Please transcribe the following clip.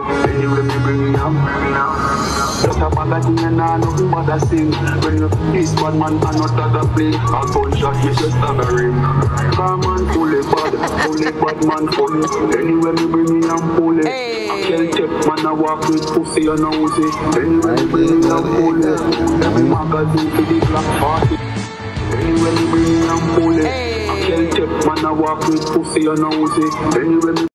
Anyway, me bring me up. Just a bag of thing and nothing but a sing. When you this bad man cannot start a play, a gunshot me just stab a ring. Come on, fully bad man full. Anyway, me bring me and pull it. I can't check man I walk with pussy and nosy. Anyway, me bring me and pull it. Me magazine for the black 40. Anyway, me bring me and pull it. I can't check man I walk with pussy and nosy. Anyway,